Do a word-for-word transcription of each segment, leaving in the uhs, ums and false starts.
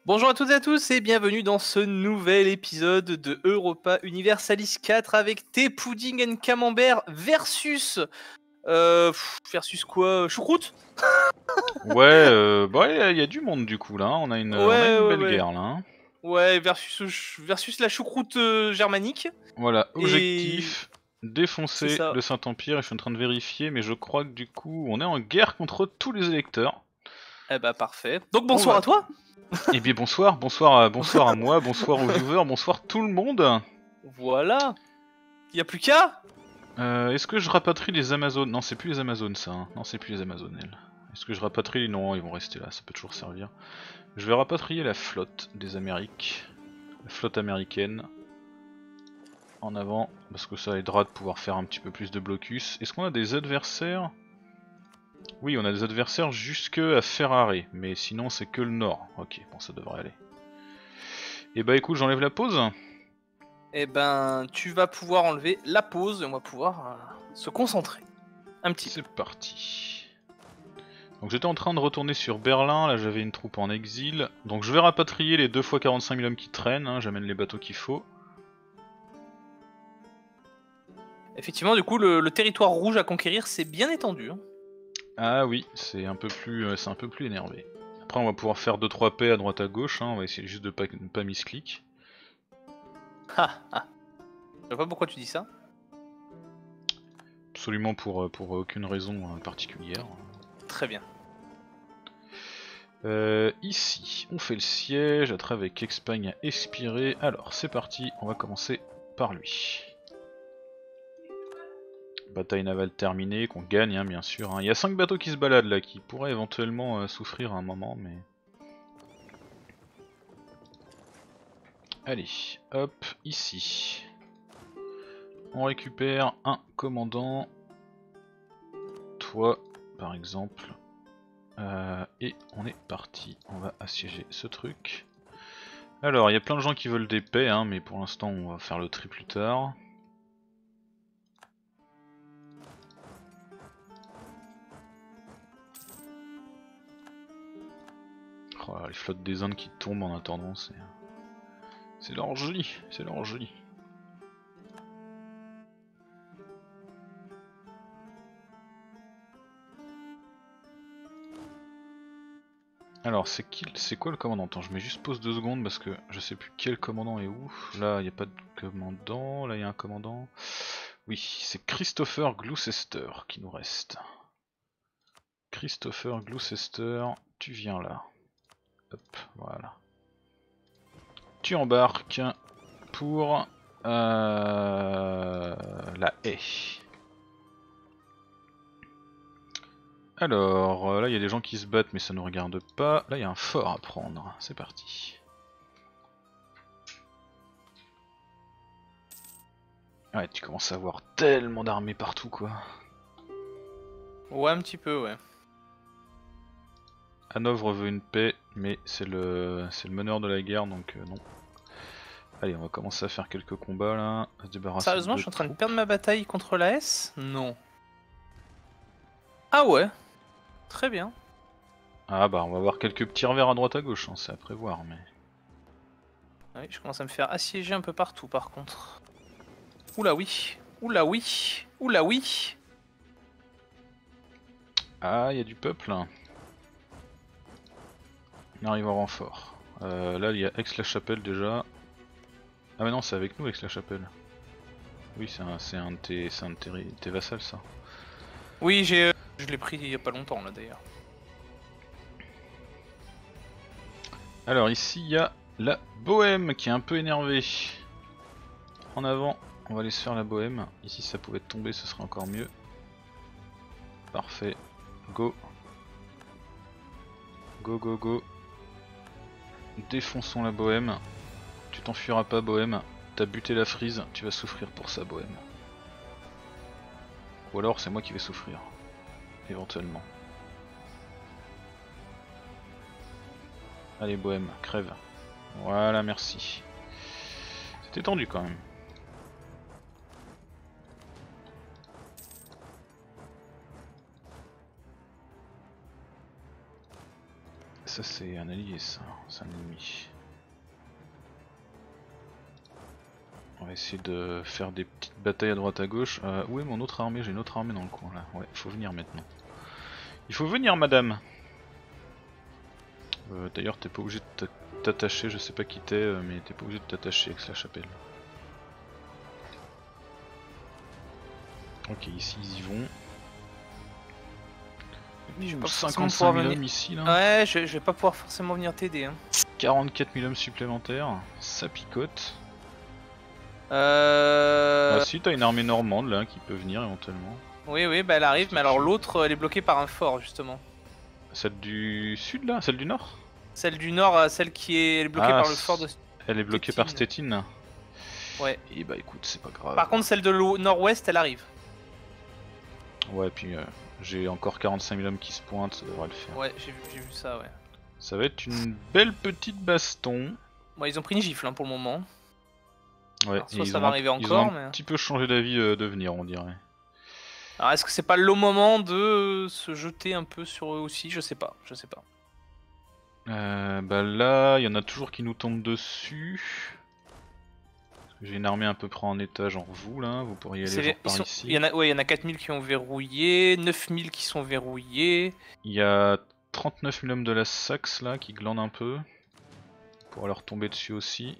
Bonjour à toutes et à tous et bienvenue dans ce nouvel épisode de Europa Universalis quatre avec thé, pudding and camembert versus... Euh, pff, versus quoi? Choucroute? Ouais, euh, bah il y, y a du monde du coup là, on a une, on a Ouais, une ouais, belle ouais. guerre là. Hein. Ouais, versus, versus la choucroute euh, germanique. Voilà, Et objectif, c'est défoncer ça. le Saint-Empire, et je suis en train de vérifier, mais je crois que du coup on est en guerre contre tous les électeurs. Eh bah parfait. Donc On bonsoir va... à toi. Eh bien bonsoir, bonsoir à, bonsoir à moi, bonsoir aux viewers, bonsoir tout le monde. Voilà. Y a plus qu'à. Euh, Est-ce que je rapatrie les Amazones? Non, c'est plus les Amazones ça, hein. Non, c'est plus les Amazones elles. Est-ce que je rapatrie? Non, ils vont rester là, ça peut toujours servir. Je vais rapatrier la flotte des Amériques, la flotte américaine. En avant, parce que ça aidera de pouvoir faire un petit peu plus de blocus. Est-ce qu'on a des adversaires? Oui, on a des adversaires jusque à Ferrari, mais sinon c'est que le nord. Ok, bon ça devrait aller. Et bah écoute, j'enlève la pause. Eh ben tu vas pouvoir enlever la pause et on va pouvoir euh, se concentrer. Un petit peu. C'est parti. Donc j'étais en train de retourner sur Berlin, là j'avais une troupe en exil. Donc je vais rapatrier les deux fois quarante-cinq mille hommes qui traînent, hein. J'amène les bateaux qu'il faut. Effectivement, du coup, le, le territoire rouge à conquérir, c'est bien étendu. Hein. Ah oui, c'est un peu plus euh, c'est un peu plus énervé. Après on va pouvoir faire deux trois paix à droite à gauche, hein. On va essayer juste de pas, ne pas misclick. Ah, ah. Je sais pas pourquoi tu dis ça. Absolument pour, euh, pour aucune raison euh, particulière. Très bien. Euh, ici, on fait le siège, à travers avec Espagne à expirer. Alors, c'est parti, on va commencer par lui. Bataille navale terminée, qu'on gagne, hein, bien sûr. Hein. Il y a cinq bateaux qui se baladent là, qui pourraient éventuellement euh, souffrir à un moment, mais... Allez, hop, ici. On récupère un commandant. Toi, par exemple. Euh, et on est parti, on va assiéger ce truc. Alors, il y a plein de gens qui veulent des paix, hein, mais pour l'instant on va faire le tri plus tard. Oh là, les flottes des Indes qui tombent en attendant, c'est... C'est l'orgie, c'est l'orgie. Alors, c'est qui, c'est quoi le commandant? Attends, je mets juste pause deux secondes parce que je sais plus quel commandant est où. Là, il n'y a pas de commandant, là il y a un commandant. Oui, c'est Christopher Gloucester qui nous reste. Christopher Gloucester, tu viens là. Hop, voilà. Tu embarques pour euh, la haie. Alors, là il y a des gens qui se battent mais ça ne nous regarde pas. Là il y a un fort à prendre, c'est parti. Ouais, tu commences à avoir tellement d'armées partout quoi. Ouais, un petit peu, ouais. Hanovre veut une paix, mais c'est le c'est le meneur de la guerre donc euh, non. Allez, on va commencer à faire quelques combats là, à se débarrasser Sérieusement, de je suis en train de troupes. perdre ma bataille contre la S? Non. Ah ouais. Très bien. Ah bah on va avoir quelques petits revers à droite à gauche, hein, c'est à prévoir mais... Ah oui, je commence à me faire assiéger un peu partout par contre. Oula oui. Oula oui. Oula oui. Ah, il y a du peuple. On arrive en renfort. Euh, là, il y a Aix-la-Chapelle déjà. Ah, mais non, c'est avec nous, Aix-la-Chapelle. Oui, c'est un, un de tes, un de tes, tes vassals, ça. Oui, j'ai, euh, je l'ai pris il y a pas longtemps là d'ailleurs. Alors, ici, il y a la Bohème qui est un peu énervée. En avant, on va aller se faire la Bohème. Ici, ça pouvait tomber, ce serait encore mieux. Parfait. Go. Go, go, go. Défonçons la Bohème. Tu t'enfuiras pas, Bohème. T'as buté la Frise, tu vas souffrir pour ça, Bohème. Ou alors c'est moi qui vais souffrir. Éventuellement. Allez, Bohème, crève. Voilà, merci. C'était tendu quand même. ça c'est un allié ça, c'est un ennemi. On va essayer de faire des petites batailles à droite à gauche. Euh, où est mon autre armée? J'ai une autre armée dans le coin là. Ouais, faut venir maintenant. Il faut venir madame. euh, D'ailleurs t'es pas obligé de t'attacher, je sais pas qui t'es, mais t'es pas obligé de t'attacher avec la chapelle. Ok, ici ils y vont. Je vais pas cinquante-cinq mille venir... hommes ici là. Ouais, je, je vais pas pouvoir forcément venir t'aider. Hein. quarante-quatre mille hommes supplémentaires, ça picote. Euh... Ah si, t'as une armée normande là qui peut venir éventuellement. Oui, oui, bah elle arrive, mais alors l'autre elle est bloquée par un fort justement. Celle du sud là? Celle du nord? Celle du nord, celle qui est, elle est bloquée ah, par le fort de Elle est bloquée Stettin. par Stettin. Ouais. Et bah écoute, c'est pas grave. Par contre, celle de nord-ouest elle arrive. Ouais, puis euh, j'ai encore quarante-cinq mille hommes qui se pointent, ça devrait le faire. Ouais, j'ai vu, j'ai vu ça, ouais. Ça va être une belle petite baston. Bon, ils ont pris une gifle hein, pour le moment. Ouais, Alors, soit et ça ils va ont arriver un, encore, ils ont un mais... petit peu changé d'avis euh, de venir, on dirait. Alors est-ce que c'est pas le moment de se jeter un peu sur eux aussi? Je sais pas, je sais pas. Euh, bah là, il y en a toujours qui nous tombent dessus. J'ai une armée à peu près en état, genre vous là, vous pourriez aller genre par sont... ici. Il y en a, ouais, il y en a quatre mille qui ont verrouillé, neuf mille qui sont verrouillés. Il y a trente-neuf mille hommes de la Saxe là qui glandent un peu. Pour leur tomber dessus aussi.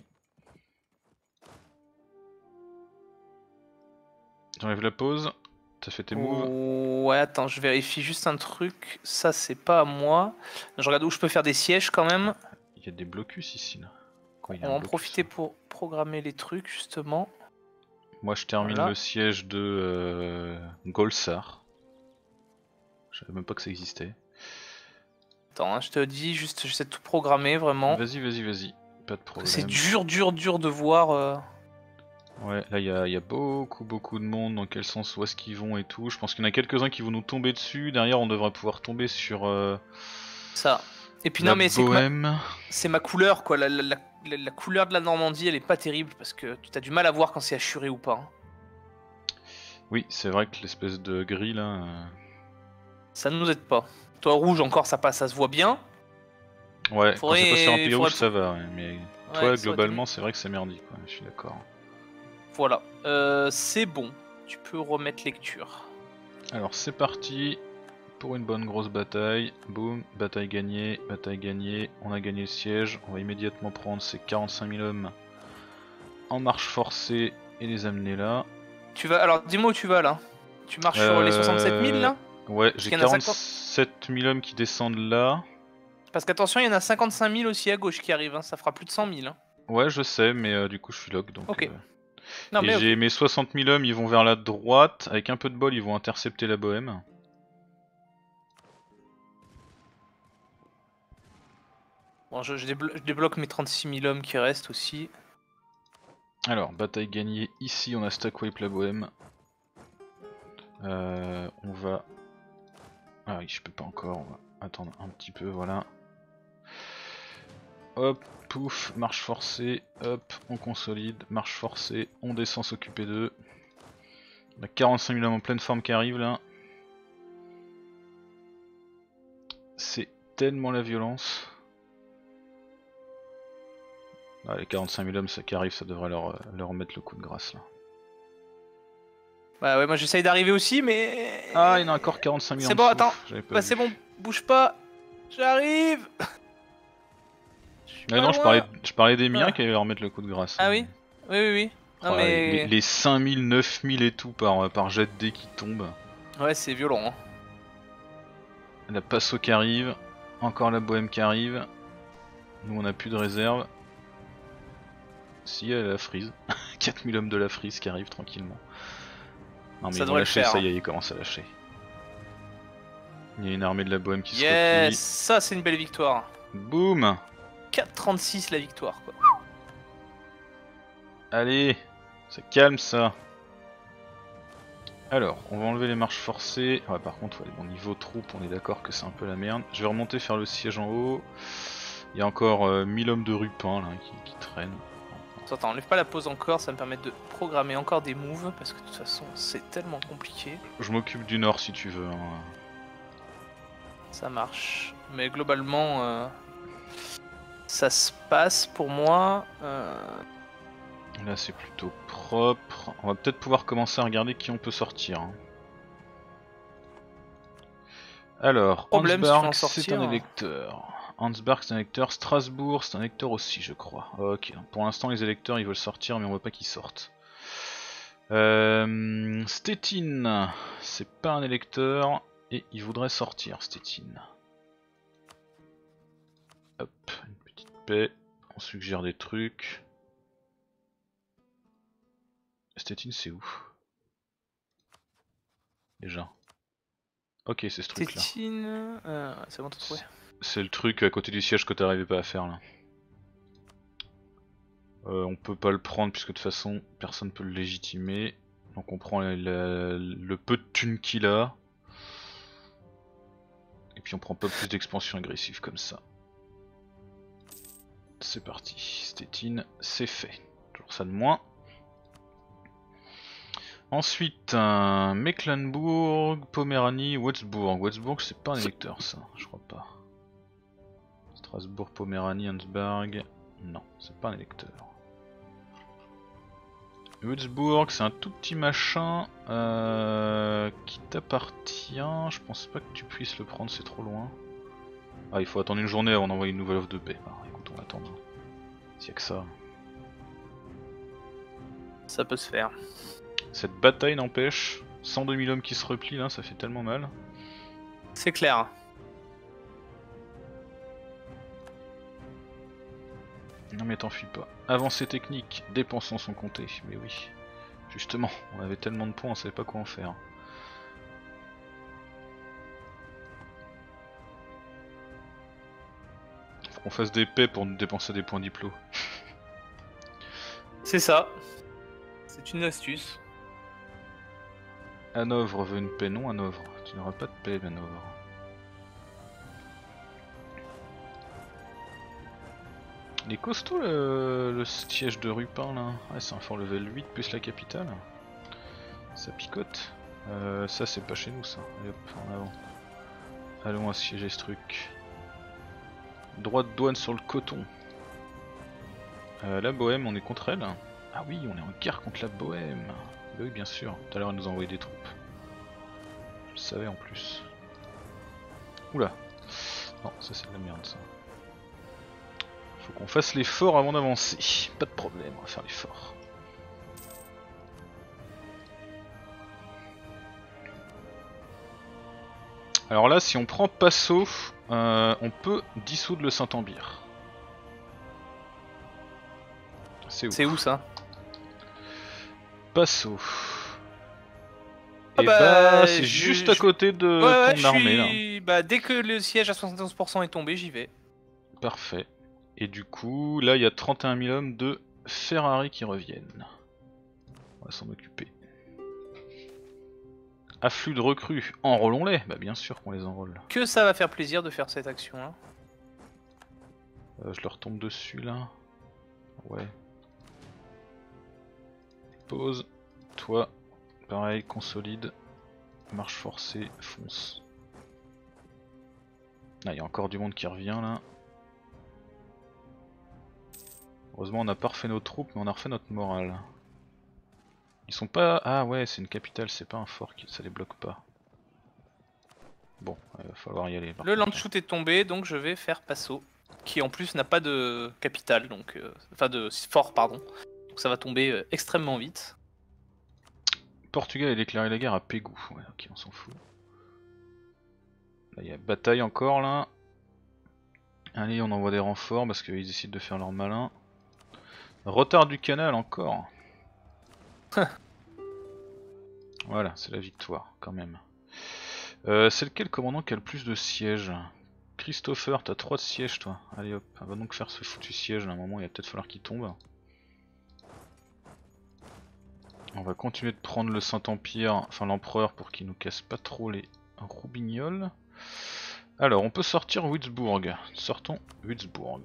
J'enlève la pause. T'as fait tes moves? Oh, ouais, attends, je vérifie juste un truc. Ça, c'est pas à moi. Je regarde où je peux faire des sièges quand même. Il y a des blocus ici là. Quoi, on va en profiter pour programmer les trucs justement. Moi je termine voilà. le siège de euh, Golsar. Je savais même pas que ça existait. Attends, hein, je te dis juste, j'essaie de tout programmer vraiment. Vas-y, vas-y, vas-y. Pas de problème. C'est dur, dur, dur de voir. Euh... Ouais, là il y, y a beaucoup, beaucoup de monde. Dans quel sens, où est-ce qu'ils vont et tout. Je pense qu'il y en a quelques-uns qui vont nous tomber dessus. Derrière, on devrait pouvoir tomber sur. Euh, ça. Et puis la non, mais c'est Bohème. C'est ma couleur quoi. La, la, la, la couleur de la Normandie, elle est pas terrible parce que tu as du mal à voir quand c'est assuré ou pas. Hein. Oui, c'est vrai que l'espèce de gris là. Euh... Ça ne nous aide pas. Toi, rouge encore, ça passe, ça se voit bien. Ouais, faudrait... quand c'est pas sur un pays faudrait... rouge, ça va. Ouais, mais ouais, toi, globalement, c'est vrai que c'est merdique. Ouais, je suis d'accord. Voilà, euh, c'est bon. Tu peux remettre lecture. Alors c'est parti pour une bonne grosse bataille. Boum, bataille gagnée, bataille gagnée. On a gagné le siège. On va immédiatement prendre ces quarante-cinq mille hommes en marche forcée et les amener là. Tu vas, alors dis-moi où tu vas là. Tu marches euh... sur les soixante-sept mille là? Ouais, j'ai quarante-sept mille hommes qui descendent là. Parce qu'attention, il y en a cinquante-cinq mille aussi à gauche qui arrivent, hein. Ça fera plus de cent mille. Hein. Ouais, je sais, mais euh, du coup je suis log donc. Ok. Euh... Non, et mais j'ai okay. mes soixante mille hommes, ils vont vers la droite. Avec un peu de bol, ils vont intercepter la Bohème. Bon, je, je, déblo je débloque mes trente-six mille hommes qui restent aussi. Alors, bataille gagnée. Ici, on a stack wipe la Bohème. Euh, on va... Ah oui, je peux pas encore. On va attendre un petit peu, voilà. Hop, pouf, marche forcée. Hop, on consolide. Marche forcée. On descend s'occuper d'eux. On a quarante-cinq mille hommes en pleine forme qui arrivent là. C'est tellement la violence. Ah, les quarante-cinq mille hommes ça qui arrivent, ça devrait leur, leur mettre le coup de grâce là. Bah ouais, moi j'essaye d'arriver aussi, mais... Ah, il y en a encore quarante-cinq mille. C'est bon, attends. Bah c'est bon, bouge pas. J'arrive. Ah non, je parlais, je parlais des miens ah. qui allaient leur mettre le coup de grâce. Ah hein. oui Oui, oui, oui. Non, oh, mais... Les, les cinq mille, neuf mille et tout par, par jet de dés qui tombent. Ouais, c'est violent. Hein. La Passo qui arrive. Encore la Bohème qui arrive. Nous on a plus de réserve. Si, il y a la frise. quatre mille hommes de la frise qui arrivent tranquillement. Non mais ça ils vont lâcher, faire, ça y est, ils commencent à lâcher. Il y a une armée de la Bohème qui yes, se replie. Ça c'est une belle victoire. Boum, quatre trente-six la victoire quoi. Allez, ça calme ça. Alors, on va enlever les marches forcées. Ouais, par contre, ouais, bon, niveau troupe, on est d'accord que c'est un peu la merde. Je vais remonter faire le siège en haut. Il y a encore euh, mille hommes de rupin là, qui, qui traînent. Attends, enlève pas la pause encore, ça me permet de programmer encore des moves, parce que de toute façon c'est tellement compliqué. Je m'occupe du nord si tu veux. Hein. Ça marche, mais globalement, euh, ça se passe pour moi. Euh... Là c'est plutôt propre. On va peut-être pouvoir commencer à regarder qui on peut sortir. Hein. Alors, Problème, si je peux en Ansbach c'est un sortir. électeur. Ansbach c'est un électeur. Strasbourg c'est un électeur aussi je crois. Ok, pour l'instant les électeurs ils veulent sortir mais on veut pas qu'ils sortent. Euh, Stettin c'est pas un électeur et il voudrait sortir Stettin. Hop, une petite paix. On suggère des trucs. Stettin c'est où? Déjà. Ok, c'est ce truc là. Stettin, euh, c'est bon, t'as trouvé. C'est le truc à côté du siège que t'arrivais pas à faire là. Euh, on peut pas le prendre puisque de toute façon personne peut le légitimer. Donc on prend la, la, le peu de thunes qu'il a. Et puis on prend pas plus d'expansion agressive comme ça. C'est parti, Stettin, c'est fait. Toujours ça de moins. Ensuite, un Mecklenburg, Poméranie, Würzburg. Würzburg c'est pas un électeur ça, je crois pas. Strasbourg, Poméranie, Ansbach. Non, c'est pas un électeur. Würzburg, c'est un tout petit machin euh, qui t'appartient. Je pense pas que tu puisses le prendre, c'est trop loin. Ah, il faut attendre une journée avant d'envoyer une nouvelle offre de paix. Ah, écoute, on va attendre. S'il y a que ça. Ça peut se faire. Cette bataille n'empêche. cent deux mille hommes qui se replient là, ça fait tellement mal. C'est clair. Non mais t'enfuis pas. Avancée technique, dépensons son compté. Mais oui, justement, on avait tellement de points, on savait pas quoi en faire. Faut qu'on fasse des paix pour nous dépenser des points diplo. C'est ça. C'est une astuce. Hanovre veut une paix, non Hanovre. Tu n'auras pas de paix, Hanovre. Il est costaud le, le siège de Rupin là. Ouais, c'est un fort level huit plus la capitale. Ça picote. Euh, ça c'est pas chez nous ça. Allez hop, en avant. Allons assiéger ce truc. Droit de douane sur le coton. Euh, la Bohème, on est contre elle. Ah oui, on est en guerre contre la Bohème. Bah oui, bien sûr. Tout à l'heure, elle nous a envoyé des troupes. Je le savais en plus. Oula. Non, ça c'est de la merde ça. Faut qu'on fasse l'effort avant d'avancer. Pas de problème, on va faire l'effort. Alors là, si on prend Passo, euh, on peut dissoudre le Saint-Empire. C'est où, C'est où ça? Passo. Ah Et bah, bah, c'est je- juste je- à côté de Ouais, ouais, ton armée là. suis... Bah, dès que le siège à soixante-onze pour cent est tombé, j'y vais. Parfait. Et du coup, là il y a trente et un mille hommes de Ferrari qui reviennent. On va s'en occuper. Afflux de recrues, enrôlons-les. Bah bien sûr qu'on les enrôle. Que ça va faire plaisir de faire cette action là. Euh, je leur tombe dessus là. Ouais. Pause. Toi, pareil, consolide. Marche forcée, fonce. Ah, il y a encore du monde qui revient là. Heureusement on a pas refait nos troupes, mais on a refait notre morale. Ils sont pas... Ah ouais, c'est une capitale, c'est pas un fort, qui... ça les bloque pas. Bon, il va falloir y aller. Le Landshut est tombé, donc je vais faire Passo, qui en plus n'a pas de capitale, donc euh, enfin de fort, pardon. Donc ça va tomber euh, extrêmement vite. Portugal a déclaré la guerre à Pégou. Ouais, ok, on s'en fout. Là, il y a bataille encore là. Allez, on envoie des renforts parce qu'ils décident de faire leur malin. Retard du canal encore. Voilà, c'est la victoire quand même. Euh, c'est lequel commandant qui a le plus de sièges? Christopher, t'as trois de sièges toi. Allez hop, on va donc faire ce foutu siège, à un moment il va peut-être falloir qu'il tombe. On va continuer de prendre le Saint-Empire, enfin l'Empereur, pour qu'il nous casse pas trop les roubignoles. Alors on peut sortir Würzburg. Sortons Würzburg.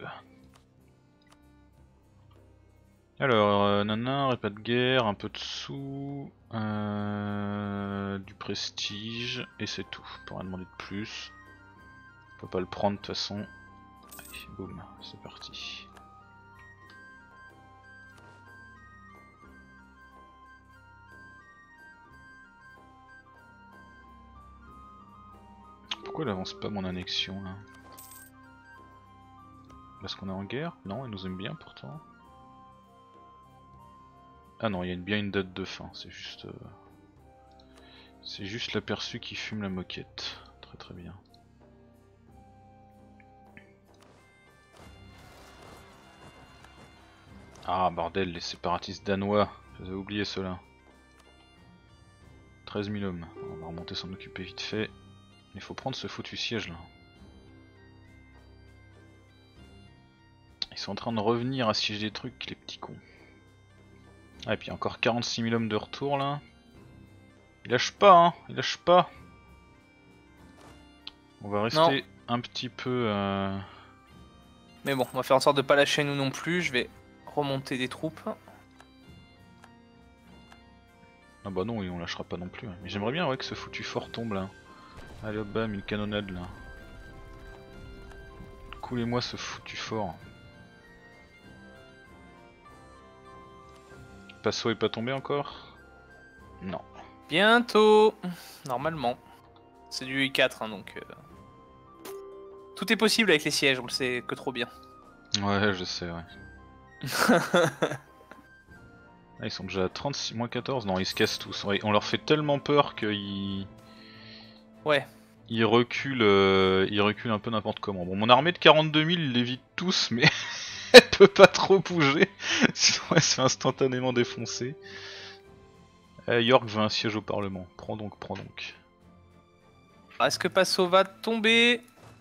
Alors, euh, nanan, pas de guerre, un peu de sous, euh, du prestige, et c'est tout. On peut rien demander de plus. On peut pas le prendre de toute façon. boum, c'est parti. Pourquoi elle avance pas mon annexion là? Parce qu'on est en guerre? Non, elle nous aime bien pourtant. Ah non, il y a bien une date de fin, c'est juste... Euh... C'est juste l'aperçu qui fume la moquette. Très très bien. Ah bordel, les séparatistes danois, j'avais oublié cela. treize mille hommes, on va remonter s'en occuper vite fait. Il faut prendre ce foutu siège là. Ils sont en train de revenir assiéger des trucs, les petits cons. Ah et puis encore quarante-six mille hommes de retour là. Il lâche pas hein, il lâche pas. On va rester non. un petit peu... Euh... Mais bon, on va faire en sorte de pas lâcher nous non plus, je vais remonter des troupes. Ah bah non, on lâchera pas non plus. Mais j'aimerais bien ouais, que ce foutu fort tombe là. Allez hop bam, une canonnade là. Coulez-moi ce foutu fort. Passo est pas tombé encore? Non. Bientôt, normalement. C'est du I quatre hein, donc... Euh... Tout est possible avec les sièges, on le sait que trop bien. Ouais, je sais, ouais. Ah, ils sont déjà à trente-six, moins quatorze, non ils se cassent tous, ouais, on leur fait tellement peur qu'ils... Ouais. Ils reculent, euh, ils reculent un peu n'importe comment. Bon mon armée de quarante-deux mille ils l'évite tous mais elle peut pas trop bouger, sinon elle se fait instantanément défoncer. Euh, York veut un siège au parlement, prends donc, prends donc. Est-ce que Passo va tomber?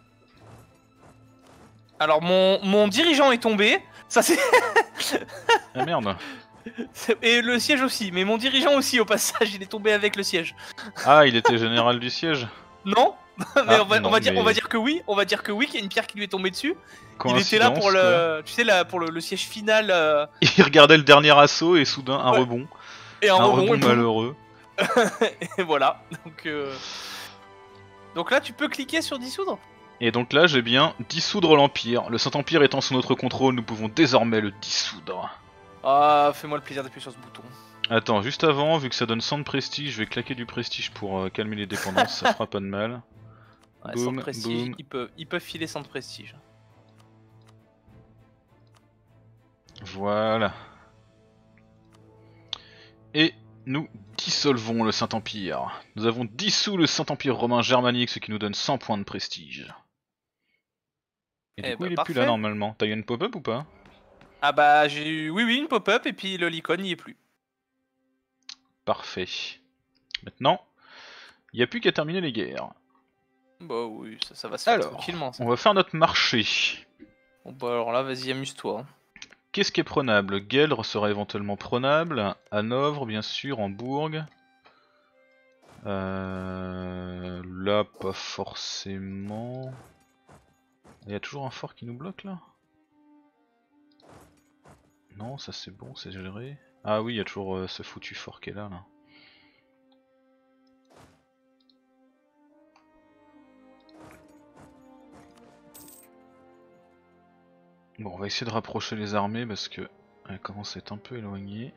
Alors mon, mon dirigeant est tombé, ça c'est... Ah merde. Et le siège aussi, mais mon dirigeant aussi au passage, il est tombé avec le siège. Ah, il était général du siège? Non, mais, ah, on, va, non on, va dire, mais... on va dire que oui, on va dire que oui, qu'il y a une pierre qui lui est tombée dessus. Il était là pour le, tu sais, là, pour le, le siège final. Euh... Il regardait le dernier assaut et soudain un ouais. rebond. Et un, un rebond, rebond malheureux. Et voilà, donc... Euh... Donc là, tu peux cliquer sur dissoudre. Et donc là, j'ai bien dissoudre l'Empire. Le Saint-Empire étant sous notre contrôle, nous pouvons désormais le dissoudre. Ah, fais-moi le plaisir d'appuyer sur ce bouton. Attends, juste avant, vu que ça donne cent de prestige, je vais claquer du prestige pour euh, calmer les dépendances, ça fera pas de mal. Ouais, boom, cent de prestige, boom. Ils, peuvent, ils peuvent filer cent de prestige. Voilà. Et nous dissolvons le Saint-Empire. Nous avons dissous le Saint-Empire romain germanique, ce qui nous donne cent points de prestige. Et du eh coup, bah, il est parfait. Plus là normalement. T'as eu une pop-up ou pas? Ah bah j'ai eu, oui oui, une pop-up et puis le l'icône n'y est plus. Parfait. Maintenant, il n'y a plus qu'à terminer les guerres. Bah oui, ça, ça va se faire alors, tranquillement. Ça. On va faire notre marché. Bon bah alors là, vas-y, amuse-toi. Qu'est-ce qui est prenable? Gueldre sera éventuellement prenable. Hanovre, bien sûr, Hambourg. Euh... Là, pas forcément. Il y a toujours un fort qui nous bloque là? Non, ça c'est bon, c'est géré. Ah oui, il y a toujours euh, ce foutu fort qui est là, là. Bon, on va essayer de rapprocher les armées parce que elles commencent à être un peu éloignées.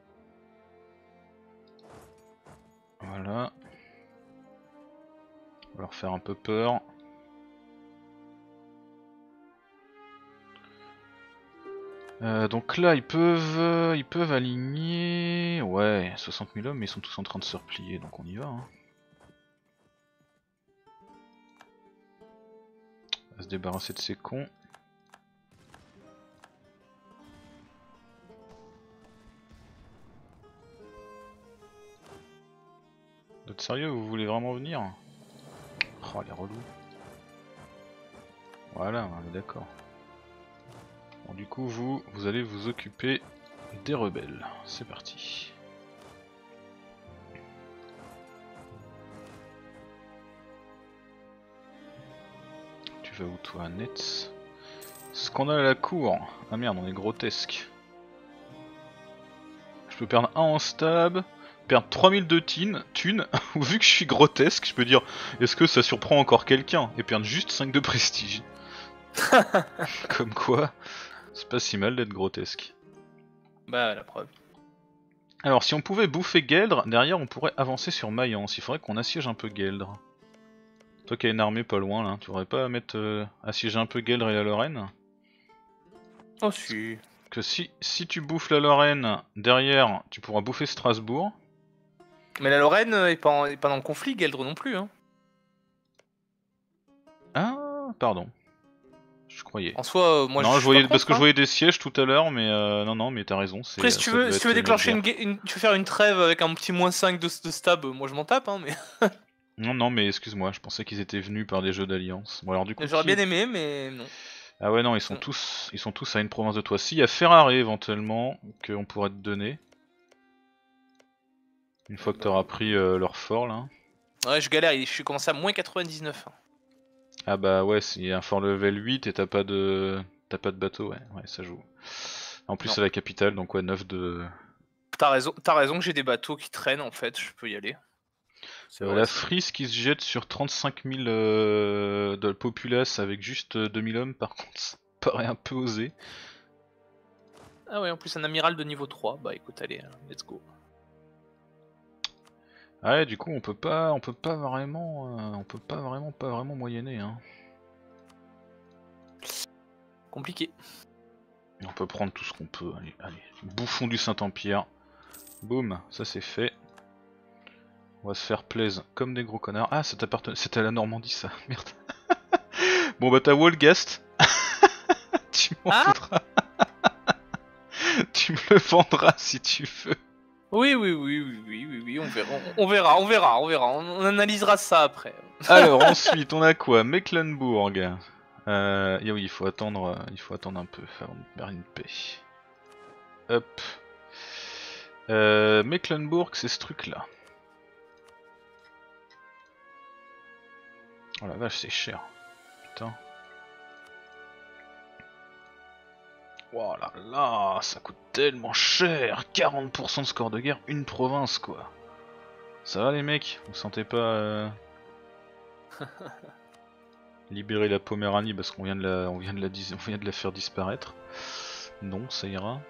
Voilà. On va leur faire un peu peur. Euh, donc là ils peuvent euh, ils peuvent aligner, ouais, soixante mille hommes mais ils sont tous en train de se replier donc on y va hein. On va se débarrasser de ces cons. Vous êtes sérieux, vous voulez vraiment venir? Oh les relous. Voilà, on est d'accord. Bon, du coup, vous, vous allez vous occuper des rebelles. C'est parti. Tu vas où toi, Nets? Scandale à la cour. Ah merde, on est grotesque. Je peux perdre un en stab, perdre trois mille de thunes, thunes, ou vu que je suis grotesque, je peux dire, est-ce que ça surprend encore quelqu'un? Et perdre juste cinq de prestige. Comme quoi, c'est pas si mal d'être grotesque. Bah, la preuve. Alors, si on pouvait bouffer Gueldre, derrière on pourrait avancer sur Mayence. Il faudrait qu'on assiège un peu Gueldre. Toi qui as une armée pas loin là, tu voudrais pas mettre euh, assiéger un peu Gueldre et la Lorraine? Oh si. Que si, si tu bouffes la Lorraine, derrière tu pourras bouffer Strasbourg. Mais la Lorraine est pas, en- est pas dans le conflit, Gueldre non plus. Hein. Ah, pardon. Je croyais. En soi, euh, moi non, je je suis voyais pas parce contre, que je hein. voyais des sièges tout à l'heure, mais euh, non, non, mais t'as raison. c'est- Après, si tu ça veux, doit si tu veux être une déclencher autre une, guerre. gue- une- tu veux faire une trêve avec un petit moins cinq de, de stab, moi je m'en tape, hein, mais Non, non, mais excuse-moi, je pensais qu'ils étaient venus par des jeux d'alliance. Bon alors du coup. j'aurais qui- bien aimé, mais non. Ah ouais non, ils sont Non. tous, ils sont tous à une province de toi. Si, il y a Ferrare éventuellement qu'on pourrait te donner. Une fois que t'auras pris euh, leur fort là. Ouais, je galère, je suis commencé à moins quatre-vingt-dix-neuf. hein. Ah bah ouais, il y a un fort level huit et t'as pas de, t'as pas de bateau, ouais, ouais ça joue. En plus Non. c'est la capitale, donc ouais neuf de. T'as raison, t'as raison que j'ai des bateaux qui traînent en fait, je peux y aller. C'est Euh, vrai, la ça. frise qui se jette sur trente-cinq mille euh, de populace avec juste euh, deux mille hommes par contre, ça paraît un peu osé. Ah ouais, en plus un amiral de niveau trois, bah écoute, allez, hein, let's go. Ah ouais, du coup on peut pas, on peut pas vraiment, euh, on peut pas vraiment, pas vraiment moyenner hein. Compliqué. Et on peut prendre tout ce qu'on peut, allez, allez, bouffon du Saint-Empire. Boum, ça c'est fait. On va se faire plaisir comme des gros connards. Ah, ça t'appartenait, c'était à la Normandie ça, merde. Bon bah t'as Wolgast. Tu m'en Ah voudras. Tu me le vendras si tu veux. Oui, oui, oui, oui, oui, oui, oui, on verra, on, on verra, on verra, on verra, on, on analysera ça après. Alors ensuite on a quoi? Mecklenburg. Euh, et oui, il faut attendre, euh, il faut attendre un peu avant de faire une paix. Hop. Euh, Mecklenburg, c'est ce truc là. Oh la vache, c'est cher. Putain. Oh là là, ça coûte tellement cher. quarante pour cent de score de guerre, une province quoi. Ça va les mecs? Vous sentez pas euh... libérer la Poméranie parce qu'on vient de la, on vient de la, dis... on vient de la faire disparaître? Non, ça ira.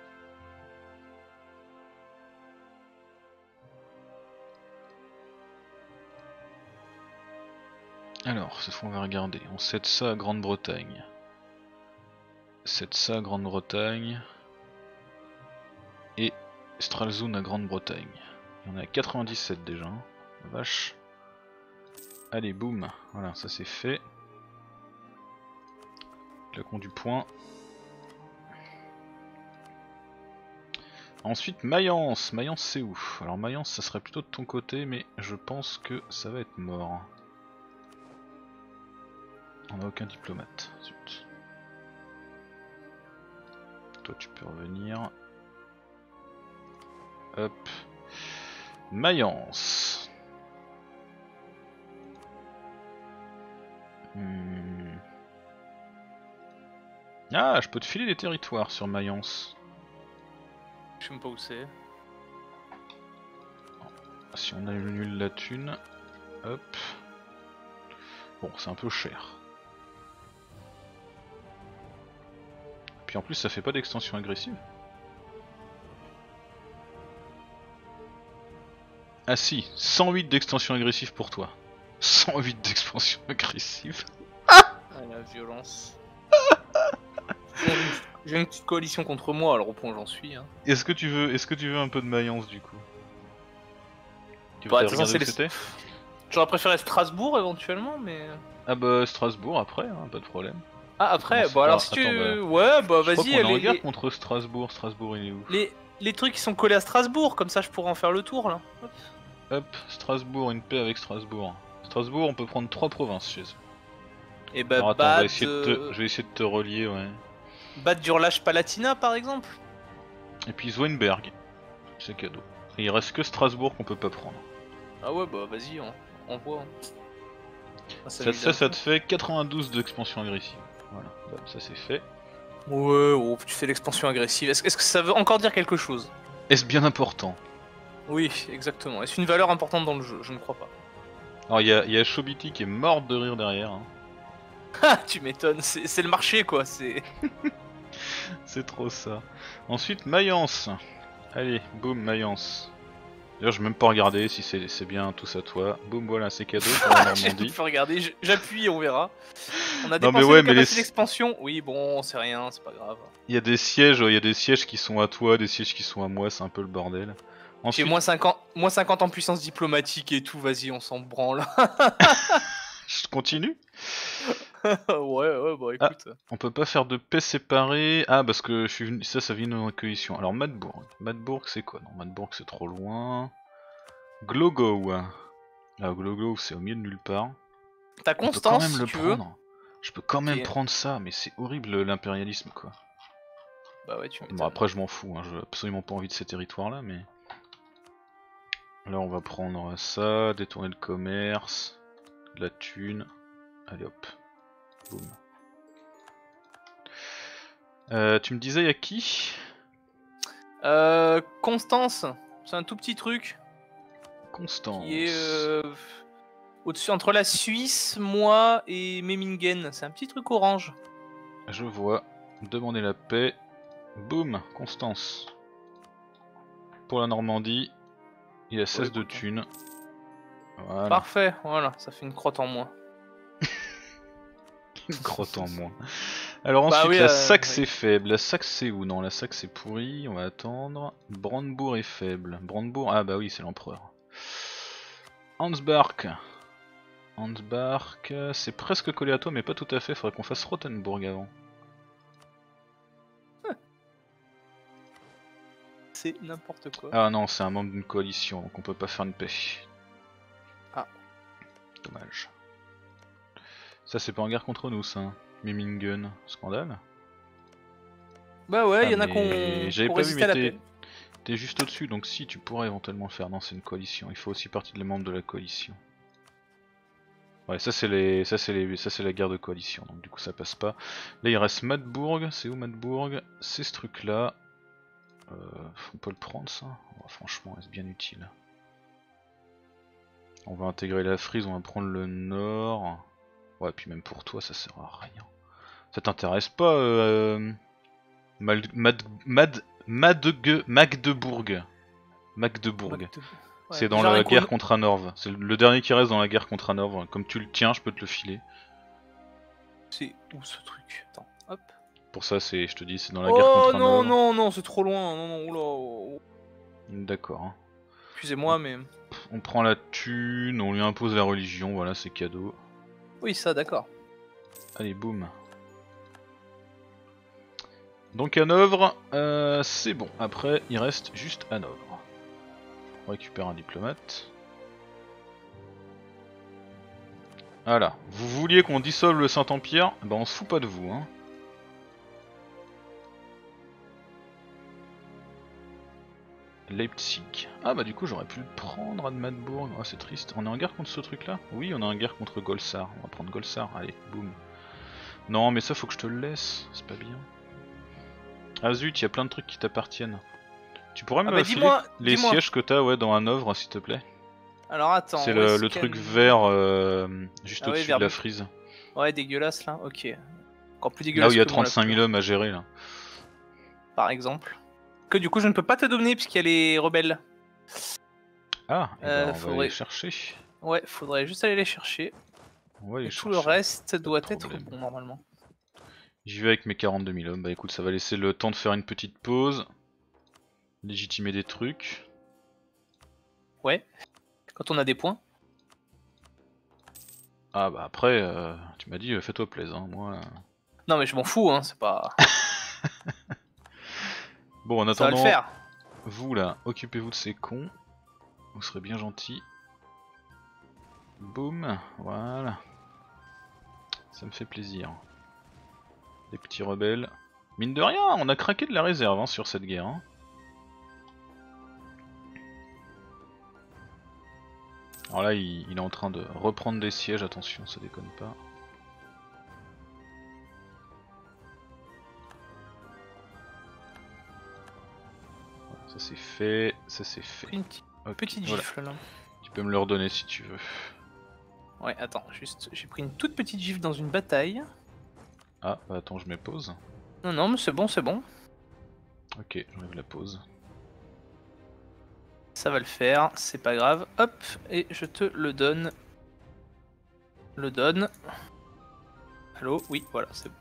Alors, cette fois on va regarder. On cède ça à Grande-Bretagne. Cède ça à Grande-Bretagne. Et Stralsund à Grande-Bretagne. On est à quatre-vingt-dix-sept déjà. Hein. La vache. Allez, boum. Voilà, ça c'est fait. Claquon du point. Ensuite, Mayence. Mayence c'est où? Alors Mayence ça serait plutôt de ton côté, mais je pense que ça va être mort. On n'a aucun diplomate. Zut. Toi tu peux revenir. Hop. Mayence. Hmm. Ah, je peux te filer des territoires sur Mayence. Je sais même pas où c'est. Si on annule la thune. Hop. Bon, c'est un peu cher. Puis en plus, ça fait pas d'extension agressive. Ah si, cent huit d'extension agressive pour toi. cent huit d'expansion agressive. Ah, la violence. J'ai une petite coalition contre moi, alors au point où j'en suis. Hein. Est-ce que tu veux, est-ce que tu veux un peu de Mayence du coup? Tu veux Bah, regarder attention, où c'est c'était les... J'aurais préféré Strasbourg éventuellement, mais. Ah bah Strasbourg après, hein, pas de problème. Ah, après, Commence bon, par- alors si tu. attends, bah, Ouais, bah Je crois vas-y, qu'on est en les, guerre les... contre Strasbourg. Strasbourg il est où? les... les trucs qui sont collés à Strasbourg, comme ça je pourrais en faire le tour là. Hop. Hop, Strasbourg, une paix avec Strasbourg. Strasbourg, on peut prendre trois provinces chez eux. Et bah, Alors attends, on va Bad, essayer de te... euh, je vais essayer de te relier, ouais. Bad d'Urlach Palatina par exemple. Et puis Zwenberg, c'est cadeau. Et il reste que Strasbourg qu'on peut pas prendre. Ah ouais, bah vas-y, on envoie. Hein. Ah, Ça, lui ça, donne. ça te fait quatre-vingt-douze d'expansion agressive. Voilà, Hop, ça c'est fait. Ouais, oh, tu fais l'expansion agressive. Est-ce est-ce que ça veut encore dire quelque chose? Est-ce bien important? Oui, exactement. Est-ce une valeur importante dans le jeu? Je ne crois pas. Alors il y a, y a Chobiti qui est morte de rire derrière. Hein. Ah, tu m'étonnes, c'est c'est le marché quoi, c'est... C'est trop ça. Ensuite, Mayence. Allez, boum, Mayence. D'ailleurs, je vais même pas regarder si c'est c'est bien tous à toi. Boum, voilà, c'est cadeau pour la J'ai Normandie. faut regarder, je- j'appuie et on verra. On a Non, mais dépensé ouais, nos mais les... capacités d'expansion. Oui, bon, c'est rien, c'est pas grave. il y a des sièges, il y a des sièges qui sont à toi, des sièges qui sont à moi, c'est un peu le bordel. J'ai Ensuite, moins cinquante, moins cinquante en puissance diplomatique et tout, vas-y, on s'en branle. je continue. ouais, ouais, bah Ah, écoute. on peut pas faire de paix séparée. Ah, parce que je suis venu... ça, ça vient de coalition. Alors, Madbourg. Madbourg, c'est quoi? Non, Madbourg, c'est trop loin. Glogo. Ah, Glogo, c'est au milieu de nulle part. T'as On peut quand Constance même si le tu veux. prendre. Je peux quand même Ok. prendre ça, mais c'est horrible l'impérialisme, quoi. Bah ouais, tu m'étonnes. Bon, après, je m'en fous, hein. J'ai absolument pas envie de ces territoires-là, mais... Là, on va prendre ça, détourner le commerce, de la thune. Allez, hop. Boum. Euh, tu me disais, y'a qui? Euh, Constance, c'est un tout petit truc Constance. qui est euh, au-dessus entre la Suisse, moi et Memmingen. C'est un petit truc orange. Je vois. Demander la paix. Boum, Constance. Pour la Normandie, il a seize Ouais, de écoute, hein. thunes. Voilà, Parfait, voilà, ça fait une crotte en moins. une crotte en moins. Alors Bah ensuite, oui, la euh, Saxe oui. est faible. La Saxe c'est où? Non, la Saxe est pourrie, on va attendre. Brandebourg est faible. Brandebourg, ah bah oui, c'est l'empereur. Ansbach. Ansbach, c'est presque collé à toi, mais pas tout à fait. Faudrait qu'on fasse Rothenburg avant. C'est n'importe quoi. Ah non, c'est un membre d'une coalition, donc on peut pas faire une paix. Ah. Dommage. Ça, c'est pas en guerre contre nous, ça. Memmingen, scandale. Bah ouais, il Ah, y en a mais qu'on j'avais qu'on pas vu, résisté mais à la t'es paix. t'es juste au-dessus, donc si, tu pourrais éventuellement le faire. Non, c'est une coalition. Il faut aussi partie des membres de la coalition. Ouais, ça c'est les, ça c'est les, ça c'est la guerre de coalition, donc du coup ça passe pas. Là il reste Madbourg. C'est où Madbourg? C'est ce truc-là. Euh, on peut le prendre ça? Oh, franchement, est-ce bien utile? On va intégrer la Frise, on va prendre le nord. Ouais, puis même pour toi, ça sert à rien. Ça t'intéresse pas, euh, Mal- Mad, Mad, Madgue- Magdebourg. Magdebourg. Ouais, C'est dans déjà la rien guerre qu'au- contre Hanovre. C'est le dernier qui reste dans la guerre contre Hanovre. Comme tu le tiens, je peux te le filer. C'est où ce truc? Attends, hop. Pour ça, c'est, je te dis, c'est dans la guerre Oh contre non, Hanovre. non, non, c'est trop loin. Non, non, oula. oh. D'accord. Hein. Excusez-moi, mais. On prend la thune, on lui impose la religion, voilà, c'est cadeau. Oui, ça, d'accord. Allez, boum. Donc Hanovre, euh, c'est bon. Après, il reste juste Hanovre. On récupère un diplomate. Voilà. Vous vouliez qu'on dissolve le Saint-Empire? Ben on se fout pas de vous, hein. Leipzig. Ah bah du coup j'aurais pu le prendre à Madbourg. Ah c'est triste. On est en guerre contre ce truc là? Oui, on est en guerre contre Golsar. On va prendre Golsar. Allez, boum. Non mais ça faut que je te le laisse. C'est pas bien. Ah zut, il y a plein de trucs qui t'appartiennent. Tu pourrais me Ah bah filer dis-moi, les dis-moi. sièges que t'as ouais, dans Hanovre s'il te plaît? Alors attends, C'est où le, est-ce le qu'elle- truc vert euh, juste Ah ouais, au-dessus vers- de la frise. Ouais, dégueulasse là, ok. Encore plus Là dégueulasse où il y a que moi, là, trente-cinq mille hommes à gérer là. par exemple. Que du coup, je ne peux pas te donner puisqu'il y a les rebelles. Ah, et Euh, ben on va faudrait- aller chercher. Ouais, faudrait juste aller les chercher. On va aller Et tout chercher. le reste Pas de doit être problème. bon normalement. J'y vais avec mes quarante-deux mille hommes. Bah écoute, ça va laisser le temps de faire une petite pause. Légitimer des trucs. Ouais. Quand on a des points. Ah bah après, euh, tu m'as dit euh, fais-toi plaisir, hein, moi... euh. Non mais je m'en fous, hein, c'est pas... Bon, en Ça va le attendant, faire. vous là, occupez-vous de ces cons. Vous serez bien gentils. Boum, voilà. Ça me fait plaisir. Des petits rebelles. Mine de rien, on a craqué de la réserve hein, sur cette guerre. Hein. Alors là, il, il est en train de reprendre des sièges, attention, ça déconne pas. Voilà, ça c'est fait, ça c'est fait. Une petite, Ok, petite voilà. gifle là. Tu peux me le redonner si tu veux. Ouais, attends, juste, j'ai pris une toute petite gifle dans une bataille. Ah, bah attends, je mets pause. Non, non, mais c'est bon, c'est bon. Ok, j'enlève la pause. Ça va le faire, c'est pas grave. Hop, et je te le donne. Le donne. Allô? Oui, voilà, c'est bon.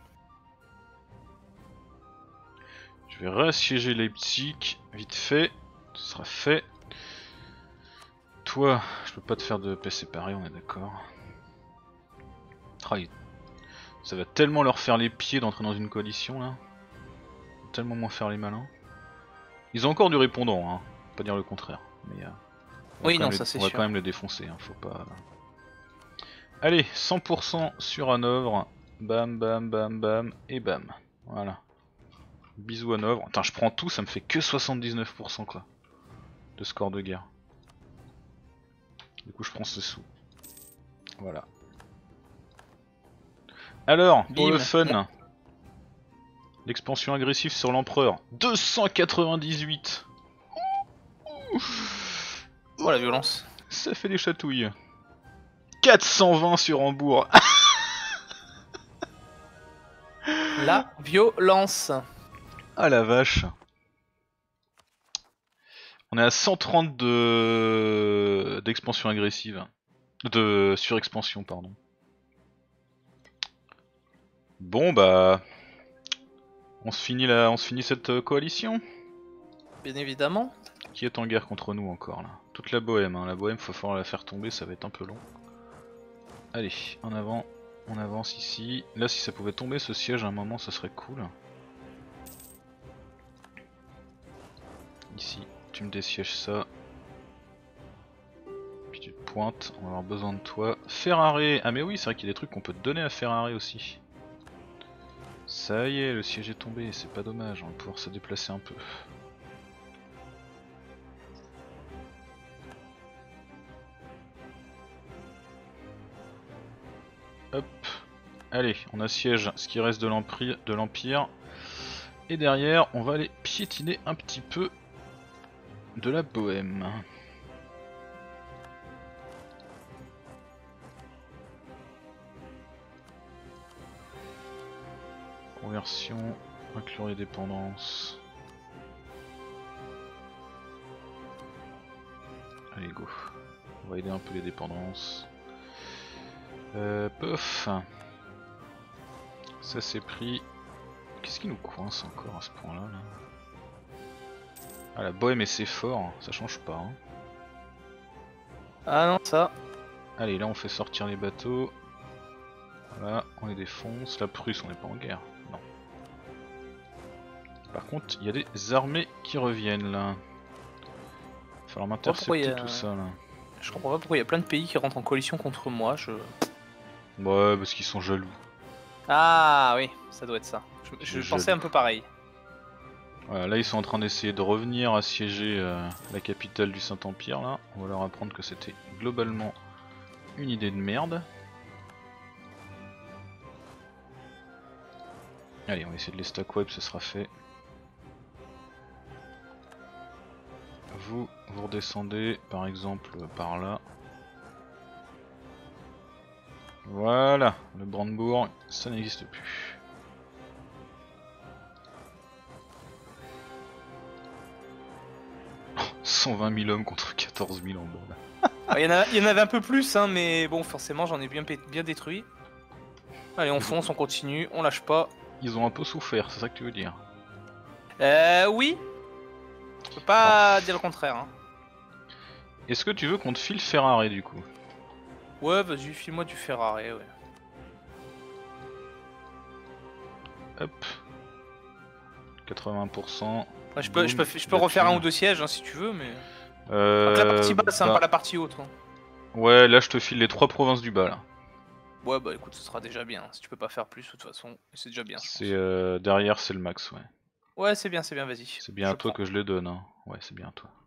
Je vais réassiéger Leipzig, vite fait. Ce sera fait. Toi, je peux pas te faire de paix séparée, on est d'accord. Ah, il- ça va tellement leur faire les pieds d'entrer dans une coalition là. Tellement moins faire les malins. Ils ont encore du répondant, hein. Pas dire le contraire. Mais euh, on va Oui, quand non, même ça les- c'est on va sûr. quand même les défoncer, hein. Faut pas. Allez, cent pour cent sur Hanovre. Bam, bam, bam, bam, et bam. Voilà. Bisous Hanovre. Attends, je prends tout, ça me fait que soixante-dix-neuf pour cent quoi. De score de guerre. Du coup, je prends ce sous. Voilà. Alors, pour Bim. le fun, l'expansion agressive sur l'empereur. deux cent quatre-vingt-dix-huit. Oh la violence. Ça fait des chatouilles. quatre cent vingt sur Hambourg. La violence. Ah la vache. On est à cent trente de d'expansion agressive. De surexpansion, pardon. Bon bah... On se finit, la... On se finit cette euh, coalition. Bien évidemment. Qui est en guerre contre nous encore là? Toute la Bohème, hein. La Bohème faut falloir la faire tomber, ça va être un peu long. Allez, en avant, on avance ici. Là si ça pouvait tomber ce siège à un moment ça serait cool. Ici, tu me dessièges ça. Puis tu te pointes, on va avoir besoin de toi. Ferrari! Ah mais oui, c'est vrai qu'il y a des trucs qu'on peut te donner à Ferrari aussi. Ça y est, le siège est tombé, c'est pas dommage, on va pouvoir se déplacer un peu. Hop, allez, on assiège ce qui reste de l'Empire. Et derrière, on va aller piétiner un petit peu de la Bohème. Conversion, inclure les dépendances. Allez, go. On va aider un peu les dépendances. Euh, puff. Ça c'est pris. Qu'est-ce qui nous coince encore à ce point-là là Ah, la Bohème et c'est fort, ça change pas. Hein. Ah non, ça. Allez, là on fait sortir les bateaux. Voilà, on les défonce. La Prusse, on n'est pas en guerre. Non. Par contre, il y a des armées qui reviennent là. Il va falloir m'intercepter a... tout ça là. Je comprends pas pourquoi il y a plein de pays qui rentrent en coalition contre moi. Je... Ouais, parce qu'ils sont jaloux. Ah oui, ça doit être ça. Je, je Jaloux. pensais un peu pareil. Voilà, là ils sont en train d'essayer de revenir assiéger euh, la capitale du Saint-Empire là. On va leur apprendre que c'était globalement une idée de merde. Allez, on va essayer de les stack web, ce sera fait. Vous, vous redescendez par exemple par là. Voilà, le Brandebourg, ça n'existe plus. cent vingt mille hommes contre quatorze mille en bas. Il y, en a- y en avait un peu plus, hein, mais bon, forcément, j'en ai bien, bien détruit. Allez, on fonce, on continue, on lâche pas. Ils ont un peu souffert, c'est ça que tu veux dire? Euh, oui. Je peux pas dire le contraire. Hein. Est-ce que tu veux qu'on te file Ferrari du coup? Ouais, vas-y, file-moi du Ferrari, ouais. Hop. quatre-vingts pour cent. Ouais, je peux, je peux, je peux refaire un ou deux sièges hein, si tu veux, mais. Euh, Donc, la partie basse, hein, bah, pas la partie haute. Hein. Ouais, là je te file les trois provinces du bas là. Ouais, bah écoute, ce sera déjà bien. Si tu peux pas faire plus, de toute façon, c'est déjà bien. C'est euh, derrière, c'est le max, ouais. Ouais, c'est bien, c'est bien, vas-y. C'est bien je à toi prends. que je les donne, hein. Ouais, c'est bien à toi.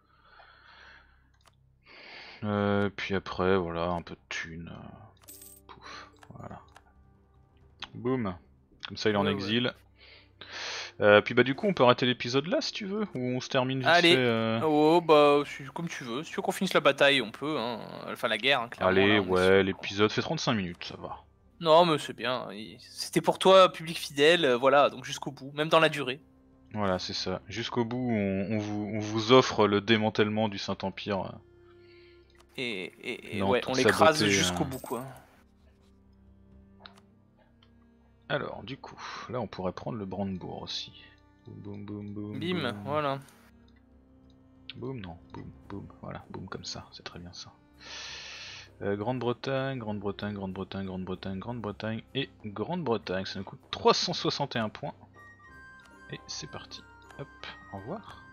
Euh, puis après, voilà, un peu de thunes. euh, Pouf, voilà. Boum. Comme ça, il est en Ouais, exil. ouais. Euh, puis bah du coup on peut arrêter l'épisode là si tu veux, ou on se termine vite Allez. fait, euh... Oh bah si- comme tu veux. Si tu veux qu'on finisse la bataille, on peut. Hein. Enfin la guerre, hein, clairement. Allez, Là, on est sur- ouais, l'épisode fait trente-cinq minutes, ça va. Non mais c'est bien. Il- C'était pour toi, public fidèle. euh, Voilà, donc jusqu'au bout, même dans la durée. Voilà, c'est ça. Jusqu'au bout, on, on vous, on vous offre le démantèlement du Saint-Empire. euh, Et, et, et Dans ouais, toute on sa l'écrase beauté, jusqu'au hein. bout quoi. Alors, du coup, là on pourrait prendre le Brandebourg aussi. Boum, boum, boum, boum. Bim, boum. voilà. Boum, non, boum, boum, voilà, boum comme ça, c'est très bien ça. Euh, Grande-Bretagne, Grande-Bretagne, Grande-Bretagne, Grande-Bretagne, Grande-Bretagne et Grande-Bretagne. Ça nous coûte trois cent soixante et un points. Et c'est parti. Hop, au revoir.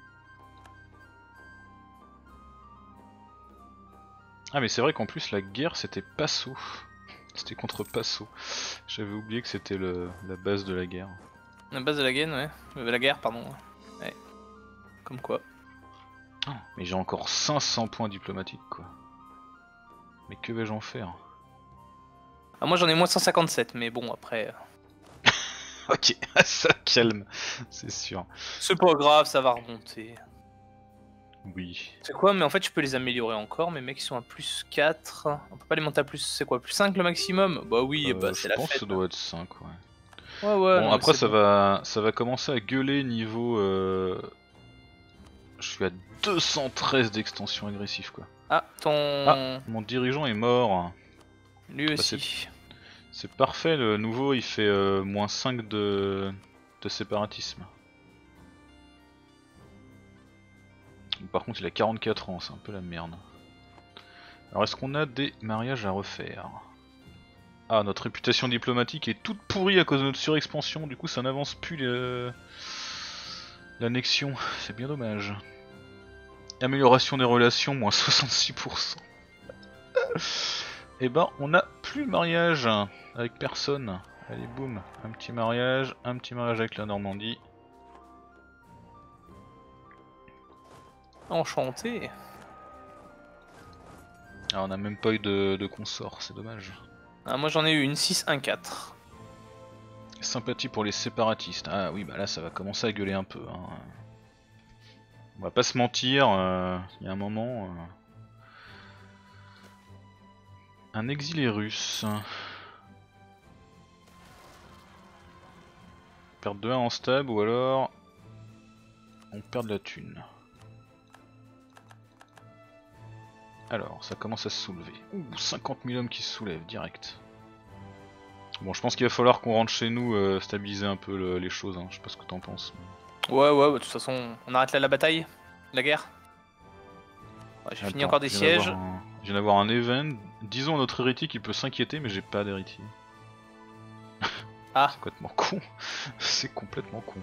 Ah mais c'est vrai qu'en plus la guerre c'était Passo. C'était contre Passo. J'avais oublié que c'était le la base de la guerre. La base de la guerre, ouais. Euh, la guerre, pardon. Ouais. Comme quoi. Oh, mais j'ai encore cinq cents points diplomatiques quoi. Mais que vais-je en faire? Ah, moi j'en ai moins cent cinquante-sept, mais bon après. euh, Ok, ça calme, c'est sûr. C'est pas grave, ça va remonter. Oui. C'est quoi? Mais en fait, je peux les améliorer encore. Mes mecs ils sont à plus quatre. On peut pas les monter à plus. C'est quoi? Plus cinq le maximum? Bah oui, Euh, bah je c'est la pense que fête. ça doit être cinq, ouais. Ouais, ouais. Bon non, mais après c'est ça bon. va ça va commencer à gueuler niveau euh... je suis à deux cent treize d'extension agressive quoi. Ah, ton. Ah, mon dirigeant est mort. Lui Bah, aussi. C'est parfait, le nouveau il fait euh, moins cinq de... de séparatisme. Par contre il a quarante-quatre ans, c'est un peu la merde. Alors est-ce qu'on a des mariages à refaire? Ah, notre réputation diplomatique est toute pourrie à cause de notre surexpansion, du coup ça n'avance plus le... l'annexion, c'est bien dommage. Amélioration des relations, moins soixante-six pour cent. Et ben on a plus de mariage avec personne. Allez boum, un petit mariage, un petit mariage avec la Normandie. Enchanté. Ah, on a même pas eu de, de consort, c'est dommage. Ah, moi j'en ai eu une six un quatre. Sympathie pour les séparatistes. Ah oui, bah là ça va commencer à gueuler un peu. Hein. On va pas se mentir, il euh, y a un moment... Euh... Un exilé russe. Perdre de un en stab ou alors... On perd de la thune. Alors, ça commence à se soulever. Ouh, cinquante mille hommes qui se soulèvent, direct. Bon, je pense qu'il va falloir qu'on rentre chez nous, euh, stabiliser un peu le, les choses, hein. Je sais pas ce que t'en penses. Ouais, ouais, bah, de toute façon, on arrête là la bataille? La guerre? Ouais, j'ai fini Attends, encore des je viens sièges. d'avoir un- Je viens d'avoir un event. Disons à notre héritier qu'il peut s'inquiéter, mais j'ai pas d'héritier. Ah. C'est complètement con. C'est complètement con.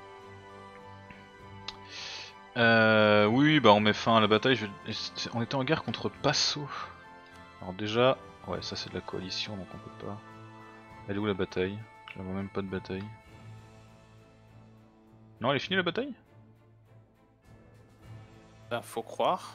Euh, oui, bah on met fin à la bataille. Je... On était en guerre contre Passo. Alors déjà, ouais, ça c'est de la coalition, donc on peut pas. Elle est où la bataille? Je la vois même pas de bataille. Non, elle est finie la bataille? Ben, faut croire.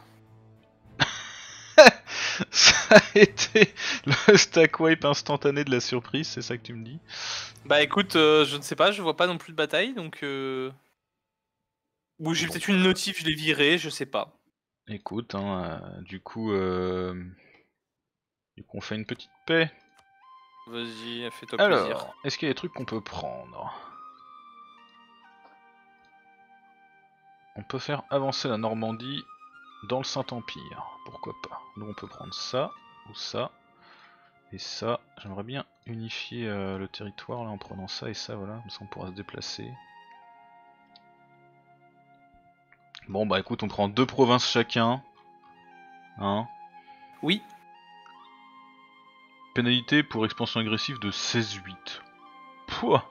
Ça a été le stack wipe instantané de la surprise, c'est ça que tu me dis? Bah écoute, euh, je ne sais pas, je vois pas non plus de bataille, donc... Euh... Ou j'ai Bon. peut-être une notif, je l'ai viré, je sais pas. Écoute, hein, euh, du coup, euh... du coup on fait une petite paix. Vas-y, fais-toi plaisir. Alors, est-ce qu'il y a des trucs qu'on peut prendre? On peut faire avancer la Normandie dans le Saint-Empire, pourquoi pas. Nous on peut prendre ça, ou ça, et ça. J'aimerais bien unifier euh, le territoire là en prenant ça et ça, voilà, comme ça on pourra se déplacer. Bon bah écoute, on prend deux provinces chacun. Hein. Oui. Pénalité pour expansion agressive de seize huit. Pouah.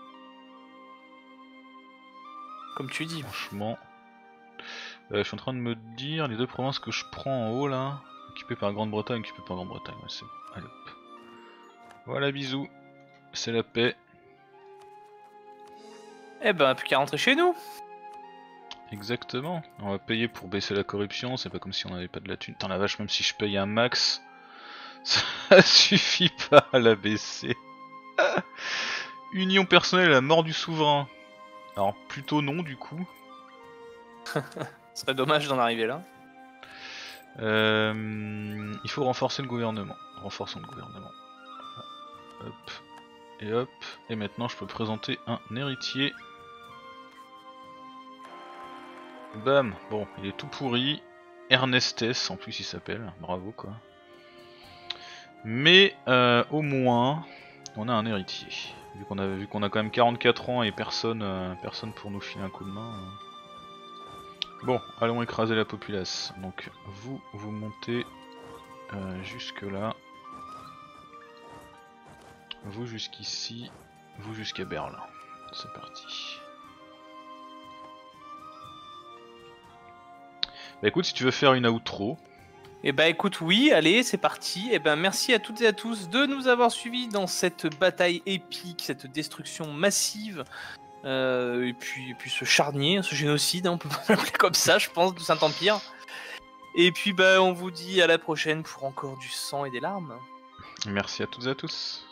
Comme tu dis. Franchement. Euh, je suis en train de me dire les deux provinces que je prends en haut là, occupées par Grande-Bretagne, occupées par Grande-Bretagne. Ouais, c'est... Allez hop. Voilà, bisous. C'est la paix. Eh ben, plus qu'à rentrer chez nous. Exactement. On va payer pour baisser la corruption, c'est pas comme si on avait pas de la thune. Putain la vache, même si je paye un max, ça suffit pas à la baisser. Union personnelle à la mort du souverain. Alors plutôt non du coup. Ce serait dommage d'en arriver là. Euh, il faut renforcer le gouvernement. Renforçons le gouvernement. Hop. Et hop. Et maintenant je peux présenter un héritier. Bam. Bon, il est tout pourri. Ernestès en plus il s'appelle. Bravo quoi. Mais euh, au moins on a un héritier. Vu qu'on a, vu qu'on a quand même quarante-quatre ans et personne, euh, personne pour nous filer un coup de main. Euh. Bon, allons écraser la populace. Donc vous, vous montez euh, jusque là. Vous jusqu'ici. Vous jusqu'à Berlin. C'est parti. Bah écoute, si tu veux faire une outro. Eh ben écoute, oui, allez, c'est parti. Eh ben merci à toutes et à tous de nous avoir suivis dans cette bataille épique, cette destruction massive, euh, et puis, et puis ce charnier, ce génocide, hein, on peut pas l'appeler comme ça, je pense, du Saint-Empire. Et puis bah on vous dit à la prochaine pour encore du sang et des larmes. Merci à toutes et à tous.